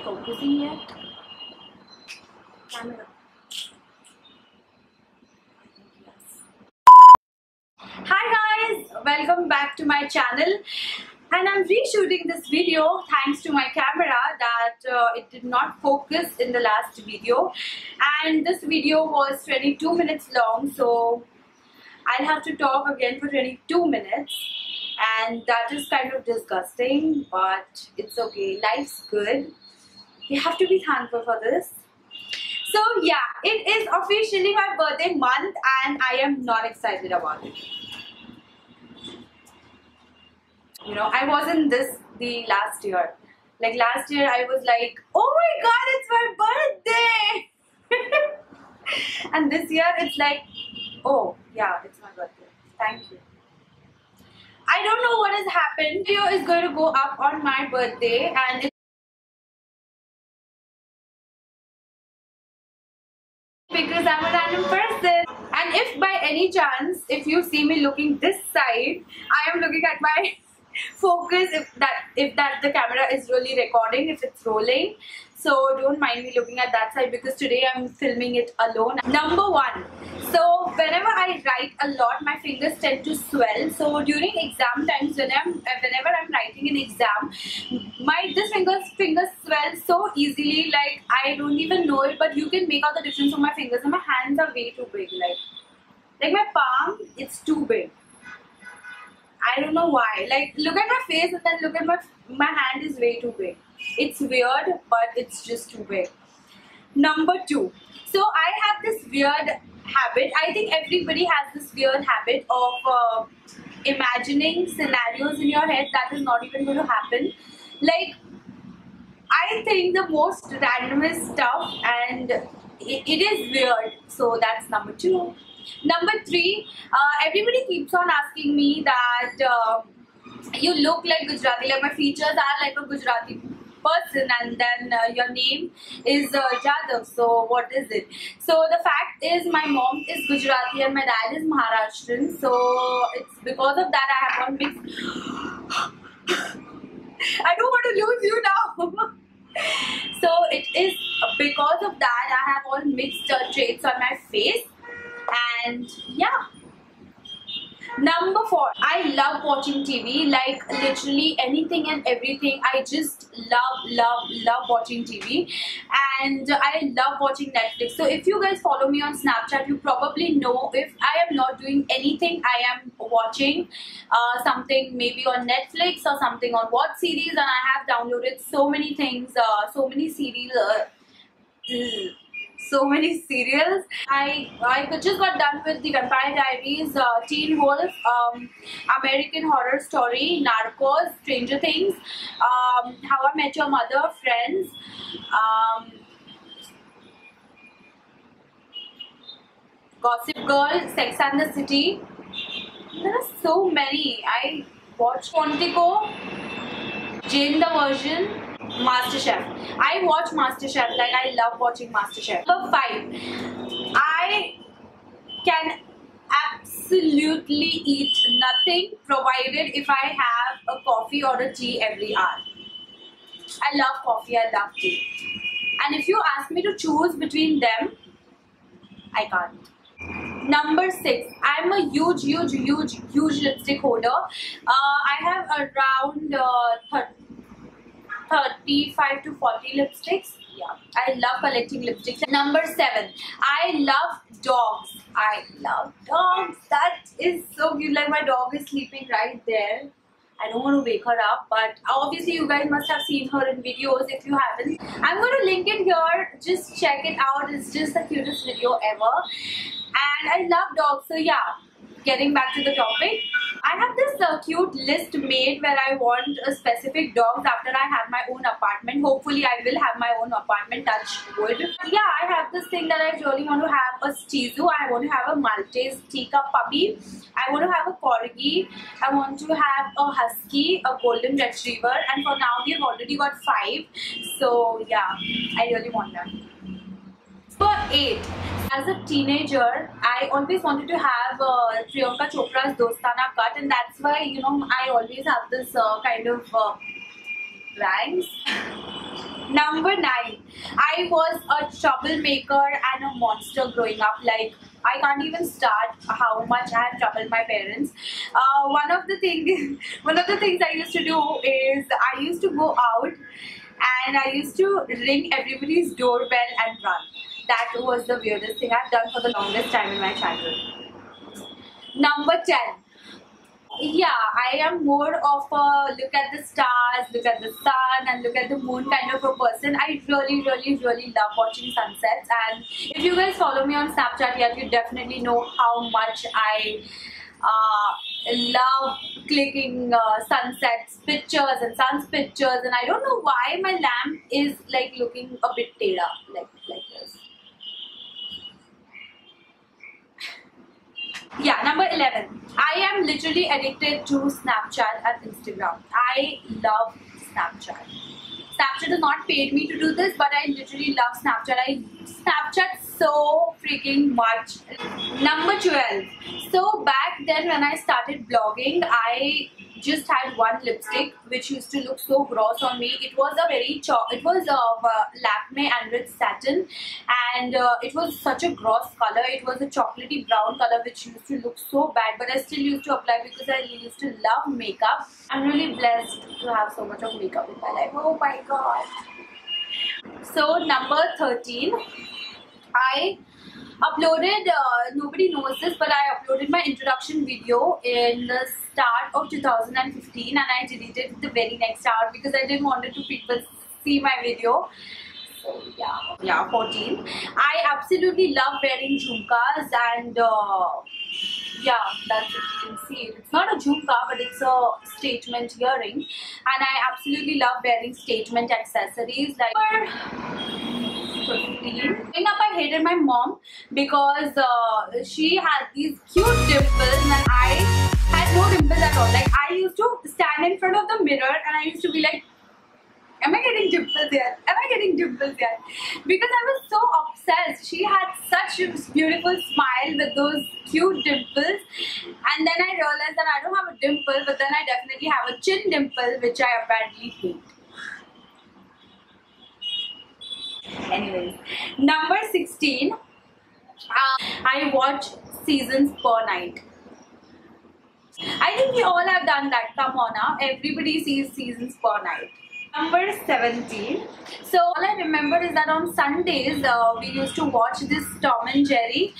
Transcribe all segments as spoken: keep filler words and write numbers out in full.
focusing yet? Camera. Hi guys, welcome back to my channel, and I'm reshooting this video thanks to my camera that uh, it did not focus in the last video, and this video was twenty-two minutes long, so I'll have to talk again for twenty-two minutes, and that is kind of disgusting, but it's okay. Life's good. You have to be thankful for this. So yeah, it is officially my birthday month and I am not excited about it. You know, I wasn't this the last year. Like last year I was like, oh my god, it's my birthday! And this year it's like, oh yeah, it's my birthday. Thank you. I don't know what has happened. Video is going to go up on my birthday, and it's because I'm a random person. And if by any chance, if you see me looking this side, I am looking at my focus, if that if that the camera is really recording, if it's rolling. So don't mind me looking at that side because today I'm filming it alone. Number one, so whenever I write a lot, my fingers tend to swell. So during exam times, when I'm, whenever I'm writing an exam, my this fingers fingers swell so easily. Like I don't even know it, but you can make out the difference of my fingers. And my hands are way too big. Like like my palm, it's too big. I don't know why. Like look at my face and then look at my my hand is way too big. It's weird, but it's just too big. Number two. So I have this weird habit. I think everybody has this weird habit of uh, imagining scenarios in your head that is not even going to happen. Like I think the most randomest stuff, and it, it is weird. So that's number two. Number three, uh, everybody keeps on asking me that uh, you look like Gujarati, like my features are like a Gujarati person, and then uh, your name is uh, Jadhav, so what is it? So the fact is my mom is Gujarati and my dad is Maharashtrian, so it's because of that I have one mixed I don't want to lose you now. So it is because of that I have all mixed uh, traits on my face. And yeah. Number four, I love watching T V, like literally anything and everything. I just love, love, love watching T V, and I love watching Netflix. So if you guys follow me on Snapchat, you probably know if I am not doing anything, I am watching uh, something maybe on Netflix or something on what series, and I have downloaded so many things, uh, so many series. Uh, So many serials. I I just got done with the Vampire Diaries, uh, Teen Wolf, um, American Horror Story, Narcos, Stranger Things, um, How I Met Your Mother, Friends, um, Gossip Girl, Sex and the City. There are so many. I watched Quantico, Jane the Virgin, MasterChef. I watch MasterChef, like I love watching MasterChef. Number five, I can absolutely eat nothing provided if I have a coffee or a tea every hour. I love coffee, I love tea. And if you ask me to choose between them, I can't. Number six, I'm a huge, huge, huge, huge lipstick holder. Uh, I have around uh, thirty-five to forty lipsticks. Yeah, I love collecting lipsticks. Number seven, I love dogs. I love dogs. That is so cute. Like my dog is sleeping right there. I don't want to wake her up, but obviously you guys must have seen her in videos. If you haven't, I'm going to link it here. Just check it out. It's just the cutest video ever. And I love dogs. So yeah, getting back to the topic, I have this uh, cute list made where I want a specific dogs after I have my own apartment. Hopefully I will have my own apartment, touch wood. Yeah, I have this thing that I really want to have a Shih Tzu. I want to have a Maltese teacup puppy. I want to have a Corgi. I want to have a Husky, a Golden Retriever, and for now we have already got five. So yeah, I really want that. Number eight. As a teenager, I always wanted to have uh, Priyanka Chopra's Dostana cut, and that's why, you know, I always have this uh, kind of uh, bangs. Number nine. I was a troublemaker and a monster growing up. Like, I can't even start how much I have troubled my parents. Uh, one of the things, one of the things I used to do is I used to go out and I used to ring everybody's doorbell and run. That was the weirdest thing I've done for the longest time in my childhood. Number ten. Yeah, I am more of a look at the stars, look at the sun and look at the moon kind of a person. I really, really, really love watching sunsets, and if you guys follow me on Snapchat yet, you definitely know how much I uh, love clicking uh, sunsets pictures and suns pictures, and I don't know why my lamp is like looking a bit teda, like, like this. Yeah, number eleven. I am literally addicted to Snapchat and Instagram. I love Snapchat. Snapchat has not paid me to do this, but I literally love Snapchat. I Snapchat so freaking much. Number twelve. So back then when I started blogging, I just had one lipstick which used to look so gross on me. It was a very cho it was of uh, Lakme Enriched Satin, and uh, it was such a gross color. It was a chocolatey brown color which used to look so bad, but I still used to apply because I used to love makeup. I'm really blessed to have so much of makeup in my life. Oh my god. So number thirteen, I uploaded, uh, nobody knows this, but I uploaded my introduction video in the start of two thousand fifteen, and I deleted it the very next hour because I didn't want to people see my video. So yeah, yeah, fourteen. I absolutely love wearing jhumkas, and uh, yeah, that's it. You can see it. It's not a jhumka, but it's a statement earring, and I absolutely love wearing statement accessories like. fifteen. Growing up, I hated my mom because uh, she had these cute dimples and I had no dimples at all. Like, I used to stand in front of the mirror and I used to be like, am I getting dimples here? Am I getting dimples here? Because I was so obsessed. She had such a beautiful smile with those cute dimples, and then I realized that I don't have a dimple, but then I definitely have a chin dimple, which I apparently hate. Anyways, number sixteen, uh, I watch seasons per night. I think we all have done that. Come on now, everybody sees seasons per night. Number seventeen. So all I remember is that on Sundays uh, we used to watch this Tom and Jerry,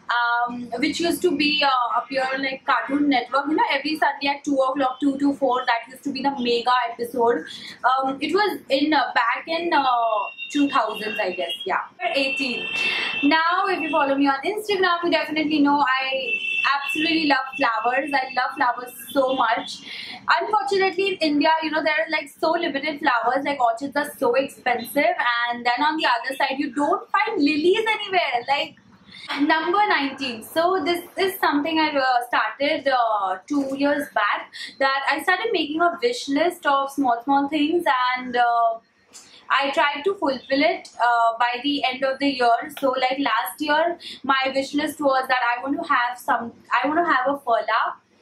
um, which used to be uh, appear on like Cartoon Network. You know, every Sunday at two o'clock, two to four. That used to be the mega episode. Um, it was in uh, back in uh, two thousands, I guess. Yeah. Number eighteen. Now, if you follow me on Instagram, you definitely know I absolutely love flowers. I love flowers so much. Unfortunately, in India, you know, there are like so limited flowers. Like, orchids are so expensive, and then on the other side, you don't find lilies anywhere. Like, number nineteen. So this is something I uh, started uh, two years back. That I started making a wish list of small small things, and uh, I tried to fulfill it uh, by the end of the year. So like last year, my wish list was that I want to have some, I want to have a furla,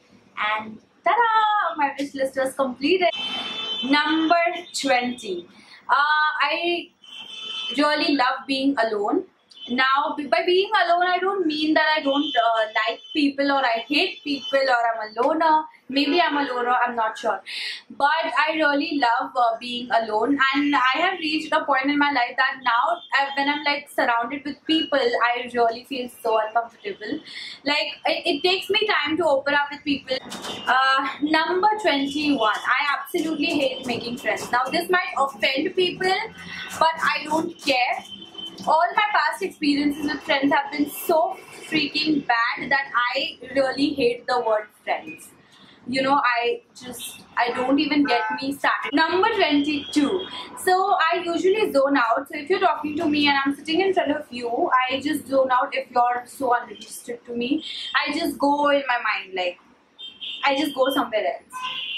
and ta-da! My wish list was completed. Number twenty. Uh, I really love being alone. Now, by being alone, I don't mean that I don't uh, like people or I hate people or I'm a loner. Maybe I'm a loner, I'm not sure. But I really love uh, being alone, and I have reached a point in my life that now uh, when I'm like surrounded with people, I really feel so uncomfortable. Like, it, it takes me time to open up with people. Uh, number twenty-one. I absolutely hate making friends. Now, this might offend people, but I don't care. All my past experiences with friends have been so freaking bad that I really hate the word friends. You know, I just, I don't even get me started. Number twenty-two. So I usually zone out. So if you're talking to me and I'm sitting in front of you, I just zone out if you're so uninterested to me. I just go in my mind, like, I just go somewhere else.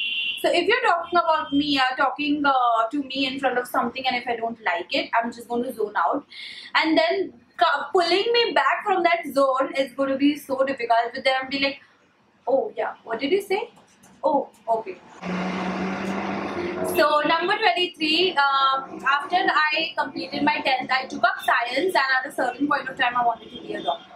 So if you're talking about me, uh, talking uh, to me in front of something, and if I don't like it, I'm just going to zone out. And then pulling me back from that zone is going to be so difficult. But then I'll be like, oh yeah, what did you say? Oh, okay. So number twenty-three, um, after I completed my tenth, I took up science, and at a certain point of time I wanted to be a doctor.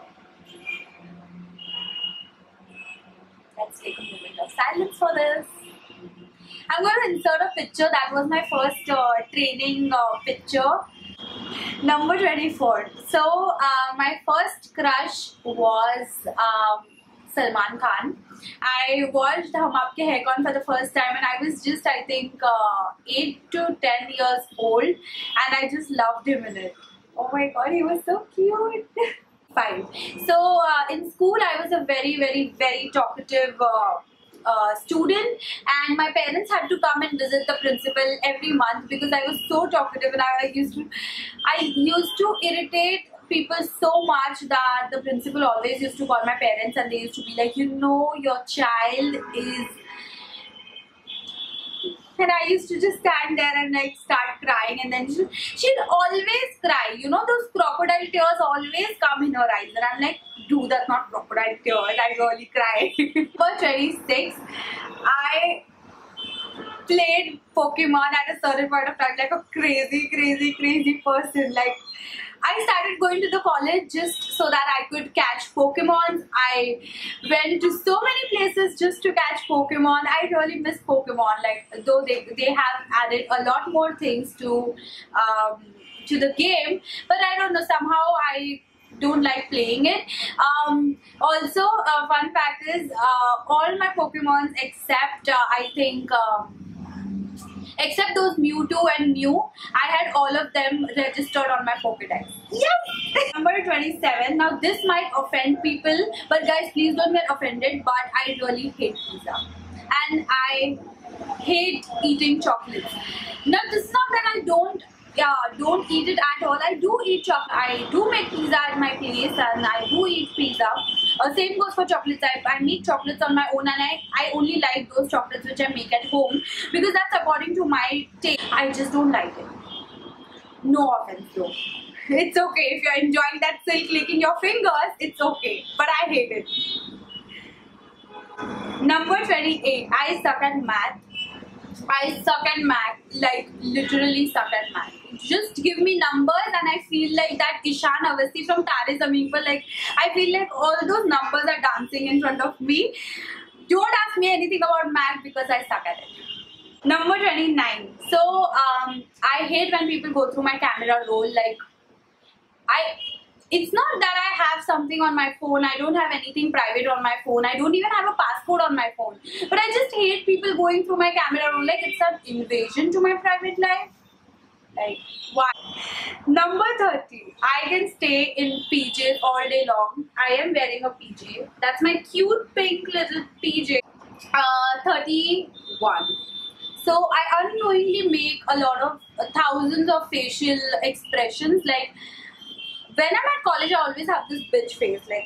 Let's take a moment of silence for this. I'm going to insert a picture. That was my first uh, training uh, picture. Number twenty-four. So uh, my first crush was um, Salman Khan. I watched Hum Aapke Hai Kaun for the first time, and I was just, I think, uh, eight to ten years old, and I just loved him in it. Oh my god, he was so cute. Five. So uh, in school, I was a very, very, very talkative uh, uh, student, and my parents had to come and visit the principal every month because I was so talkative, and I used to, I used to irritate people so much that the principal always used to call my parents, and they used to be like, you know, your child is. And I used to just stand there and like start crying, and then she, she'd always cry. You know, those crocodile tears always come in her eyes, and I'm like, dude, that's not crocodile tears. I really cry. For twenty-six, I played Pokemon at a certain point of time like a crazy, crazy, crazy person. Like, I started going to the college just so that I could catch Pokemon. I went to so many places just to catch Pokemon. I really miss Pokemon. Like, though they they have added a lot more things to um, to the game, but I don't know, somehow I don't like playing it. Um, also, uh, fun fact is, uh, all my Pokemons except uh, I think. Um, Except those Mewtwo and Mew, I had all of them registered on my Pokédex. Yes! Number twenty-seven. Now this might offend people, but guys, please don't get offended, but I really hate pizza. And I hate eating chocolates. Now this is not that I don't yeah, don't eat it at all. I do eat chocolate. I do make pizza at my place, and I do eat pizza. Uh, same goes for chocolates. I, I make chocolates on my own, and I, I only like those chocolates which I make at home because that's according to my taste. I just don't like it. No offense though. It's okay. If you're enjoying that silk licking your fingers, it's okay. But I hate it. Number twenty-eight. I suck at math. I suck at math. Like, literally suck at math. Just give me numbers and I feel like that Ishan Awasthi from Tare Zameen Par. Like, I feel like all those numbers are dancing in front of me. Don't ask me anything about math because I suck at it. Number twenty-nine. So, um, I hate when people go through my camera roll. Like, I... It's not that I have something on my phone. I don't have anything private on my phone. I don't even have a passport on my phone. But I just hate people going through my camera roll. Like, it's an invasion to my private life. Like, why? Number thirty. I can stay in P Js all day long. I am wearing a P J. That's my cute pink little P J. Uh, thirty-one. So, I unknowingly make a lot of uh, thousands of facial expressions. Like, when I'm at college, I always have this bitch face, like,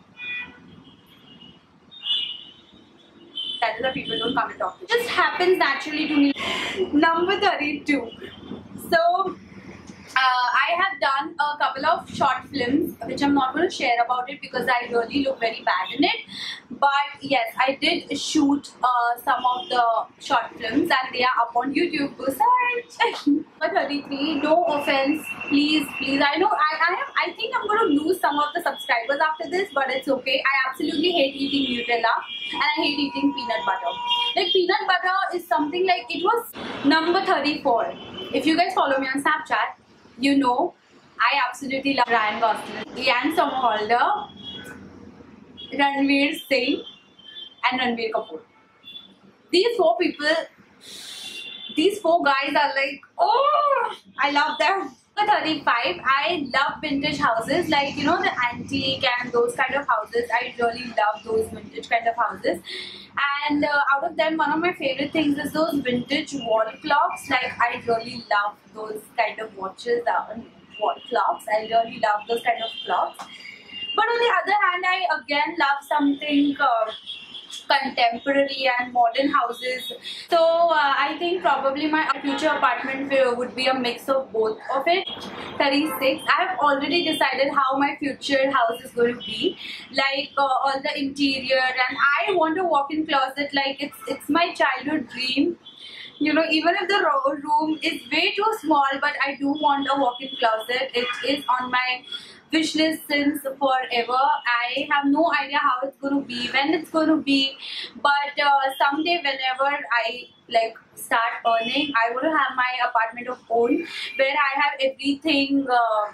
that is why people don't come and talk to me. It just happens naturally to me. Number thirty-two. So, uh, I have done a couple of short films, which I'm not going to share about it because I really look very bad in it. But yes, I did shoot uh, some of the short films and they are up on YouTube. Go search. Number thirty-three. No offense, please, please. I know I, I am. I think I'm going to lose some of the subscribers after this, but it's okay. I absolutely hate eating Nutella and I hate eating peanut butter. Like, peanut butter is something like, it was number thirty-four. If you guys follow me on Snapchat, you know I absolutely love Ryan Gosling, Ian Somerhalder, Ranveer Singh and Ranbir Kapoor. These four people, these four guys are like, oh, I love them. Number thirty-five, I love vintage houses, like, you know, the antique and those kind of houses. I really love those vintage kind of houses. And uh, out of them, one of my favorite things is those vintage wall clocks. Like, I really love those kind of watches, uh, wall clocks. I really love those kind of clocks. But on the other hand, I again love something uh, contemporary and modern houses. So uh, I think probably my future apartment would be a mix of both of it. thirty-six. I have already decided how my future house is going to be, like uh, all the interior, and I want a walk-in closet. Like, it's it's my childhood dream. you know, even if the ro- room is way too small, but I do want a walk-in closet. It is on my wish list since forever. I have no idea how it's going to be, when it's going to be, but uh, someday whenever I like start earning, I want to have my apartment of own where I have everything uh,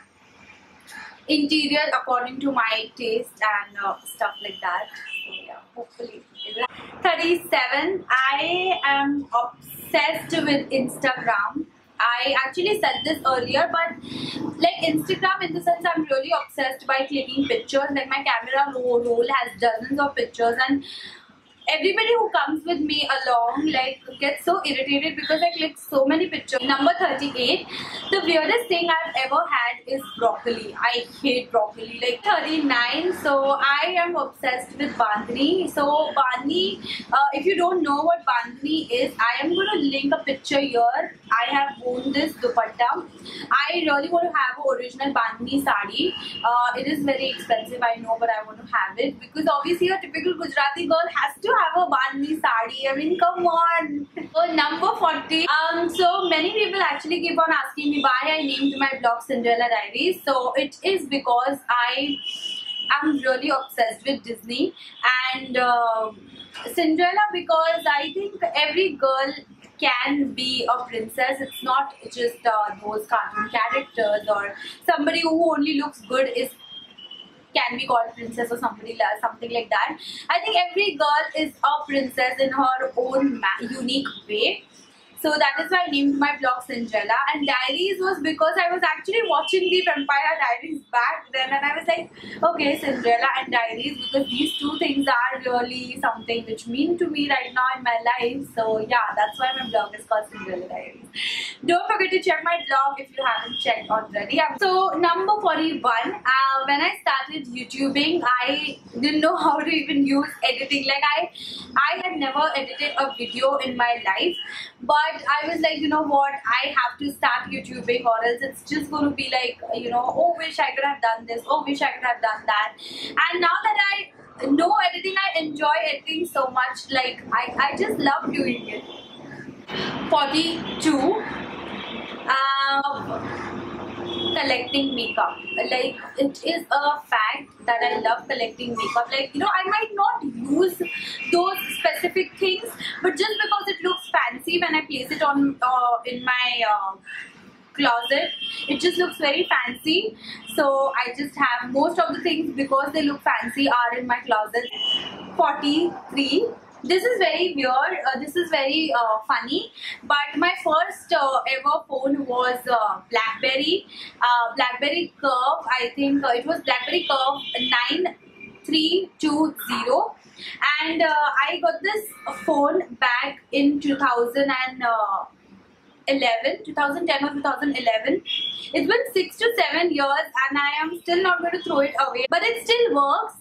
interior according to my taste and uh, stuff like that. So yeah, hopefully. thirty-seven. I am obsessed with Instagram. I actually said this earlier, but like Instagram in the sense I'm really obsessed by clicking pictures. Like my camera roll, roll has dozens of pictures, and everybody who comes with me along like gets so irritated because I click so many pictures. Number thirty-eight. The weirdest thing I've ever had is broccoli. I hate broccoli. Like thirty-nine. So I am obsessed with bandhani. So bandhani, uh, if you don't know what bandhani is, I am going to link a picture here. I have worn this dupatta. I really want to have an original bandhani sari. Uh, it is very expensive, I know, but I want to have it because obviously a typical Gujarati girl has to have a bandhani sari. I mean, come on. So number forty. Um, so many people actually keep on asking me why I named my blog Cinderella Diaries. So it is because I am really obsessed with Disney and uh, Cinderella, because I think every girl can be a princess. It's not just uh, those cartoon characters or somebody who only looks good is can be called princess or somebody like something like that. I think every girl is a princess in her own unique way. So that is why I named my blog Cinderella. And Diaries was because I was actually watching the Vampire Diaries back then, and I was like, okay, Cinderella and Diaries, because these two things are really something which mean to me right now in my life. So yeah, that's why my blog is called Cinderella Diaries. Don't forget to check my blog if you haven't checked already. So number forty-one, uh, when I started YouTubing, I didn't know how to even use editing. Like I, I had never edited a video in my life, but I was like, you know what, I have to start YouTubing or else it's just going to be like, you know, oh, wish I could have done this, oh, wish I could have done that. And now that I know editing, I enjoy editing so much. Like, I, I just love doing it. forty-two. Um, collecting makeup. Like, it is a fact that I love collecting makeup. Like, you know, I might not use those specific things, but just because it looks fancy when I place it on uh, in my uh, closet, it just looks very fancy. So I just have most of the things because they look fancy are in my closet. forty-three. This is very weird, uh, this is very uh, funny, but my first uh, ever phone was uh, Blackberry, uh, Blackberry Curve. I think uh, it was Blackberry Curve nine three two zero, and uh, I got this phone back in two thousand eleven, two thousand ten or two thousand eleven. It's been six to seven years and I am still not going to throw it away, but it still works.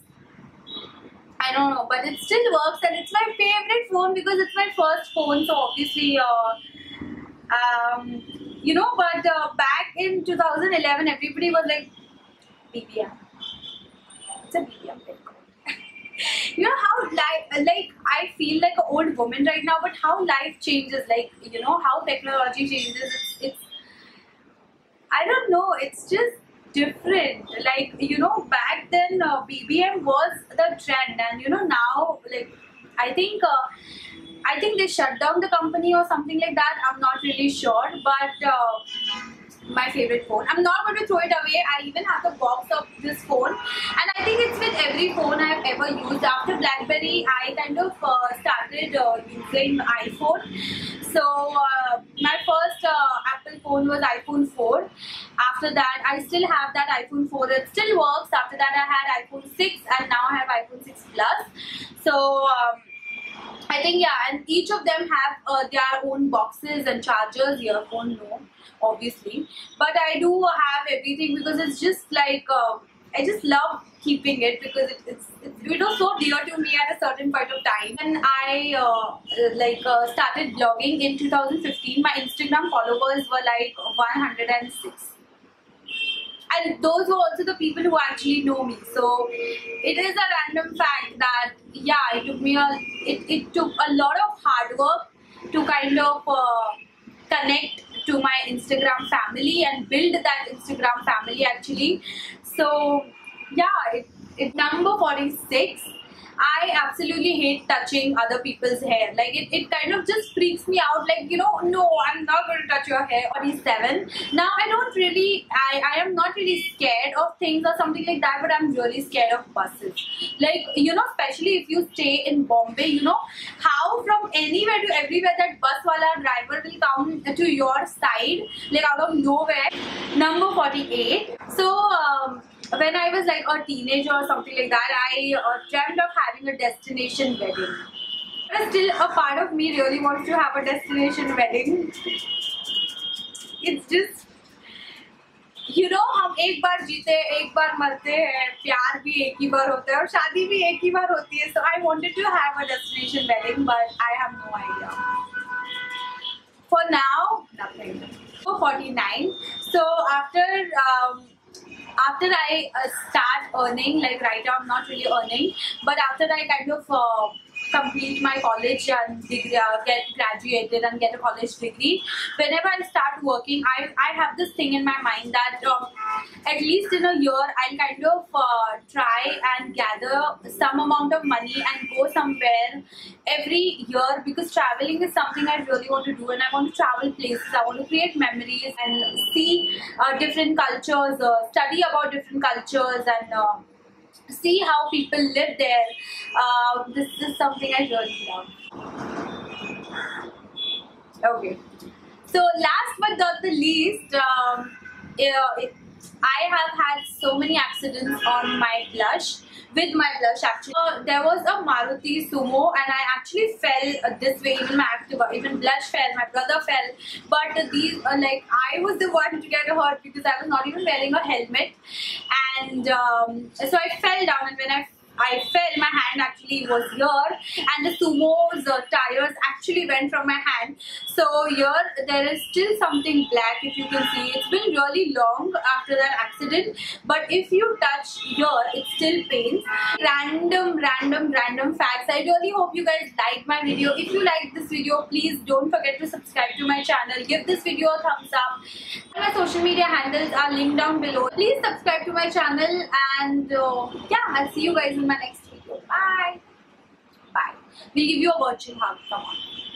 I don't know, but it still works, and it's my favorite phone because it's my first phone. So obviously, uh, um, you know, but uh, back in two thousand eleven, everybody was like, B B M. It's a B B M. You know how life, like I feel like an old woman right now, but how life changes, like, you know, how technology changes. It's, it's I don't know, it's just different. Like, you know, back then uh, B B M was the trend, and you know, now, like, I think uh, I think they shut down the company or something like that. I'm not really sure, but uh, my favorite phone. I'm not going to throw it away. I even have the box of this phone, and I think it's with every phone I've ever used. After Blackberry, I kind of uh, started uh, using iPhone. So uh, my first uh, Apple phone was iPhone four. After that, I still have that iPhone four. It still works. After that, I had iPhone six, and now I have iPhone six Plus. So um, I think, yeah, and each of them have uh, their own boxes and chargers, earphone, no, obviously. But I do have everything because it's just like, uh, I just love keeping it because it, it's, it's, it was so dear to me at a certain point of time. When I uh, like uh, started blogging in two thousand fifteen, my Instagram followers were like one hundred six. And those were also the people who actually know me. So it is a random fact that, yeah, it took me a, it, it took a lot of hard work to kind of uh, connect to my Instagram family and build that Instagram family actually. So yeah, it, it number forty-six. I absolutely hate touching other people's hair. Like it, it kind of just freaks me out. Like, you know, no, I'm not going to touch your hair. forty-seven. Now I don't really, I, I am not really scared of things or something like that, but I'm really scared of buses. Like, you know, especially if you stay in Bombay, you know, how from anywhere to everywhere that bus wala driver will come to your side, like out of nowhere. Number forty-eight. So, um, when I was like a teenager or something like that, I uh, dreamt of having a destination wedding. But still, a part of me really wants to have a destination wedding. It's just, you know, हम एक बार जीते, एक बार मरते हैं, प्यार भी एक ही बार होता है और शादी भी एक ही बार होती है. So I wanted to have a destination wedding, but I have no idea. For now, nothing. For forty-nine. So after. Um, After I uh, start earning, like right now I'm not really earning, but after I kind of uh, complete my college and degree, uh, get graduated and get a college degree, whenever I start working, I, I have this thing in my mind that uh, at least in a year I'll kind of uh, try and gather some amount of money and go somewhere every year, because traveling is something I really want to do, and I want to travel places, I want to create memories and see uh, different cultures, uh, study about different cultures and uh, see how people live there. Uh, this is something I really love. Okay. So last but not the least, um, uh, it, I have had so many accidents on my blush. With my blush actually. Uh, there was a Maruti Sumo and I actually fell uh, this way, even my Activa, even blush fell, my brother fell. But uh, these, uh, like I was the one to get hurt because I was not even wearing a helmet. And um, so I fell down, and when I I fell, my hand actually was here, and the Sumo's uh, tires actually went from my hand. So here there is still something black, if you can see. It's been really long after that accident, but if you touch here, it still pains. Random, random, random facts. I really hope you guys like my video. If you like this video, please don't forget to subscribe to my channel. Give this video a thumbs up. My social media handles are linked down below. Please subscribe to my channel, and uh, yeah, I'll see you guys in my next video. Bye. Bye. We'll give you a virtual hug. Come on.